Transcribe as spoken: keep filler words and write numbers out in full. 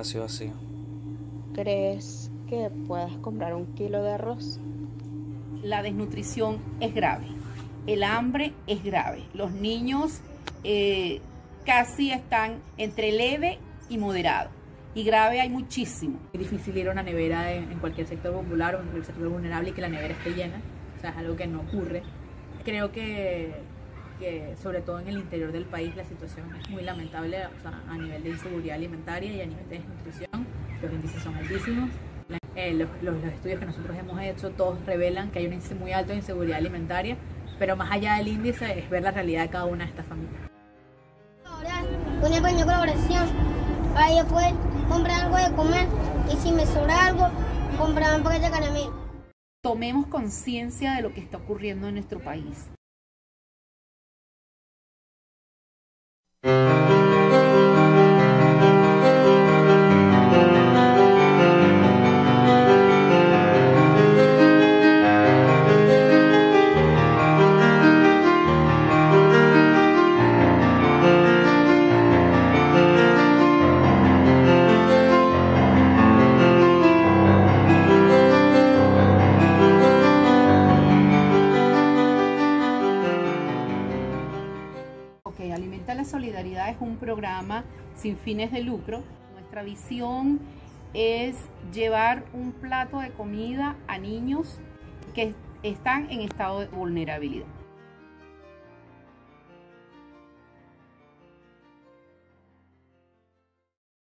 espacio vacío. ¿Crees que puedas comprar un kilo de arroz? La desnutrición es grave, el hambre es grave. Los niños eh, casi están entre leve y moderado. Y grave hay muchísimo. Es difícil ir a una nevera en, en cualquier sector popular o en cualquier sector vulnerable y que la nevera esté llena. O sea, es algo que no ocurre. Creo que, que sobre todo en el interior del país la situación es muy lamentable, o sea, a nivel de inseguridad alimentaria y a nivel de desnutrición. Los índices son altísimos. Eh, los, los, los estudios que nosotros hemos hecho todos revelan que hay un índice muy alto de inseguridad alimentaria, pero más allá del índice es ver la realidad de cada una de estas familias. Ahora, una pequeña colaboración para yo poder comprar algo de comer y si me sobra algo, comprar un paquete de caramelo. Tomemos conciencia de lo que está ocurriendo en nuestro país. Alimenta la Solidaridad es un programa sin fines de lucro. Nuestra visión es llevar un plato de comida a niños que están en estado de vulnerabilidad.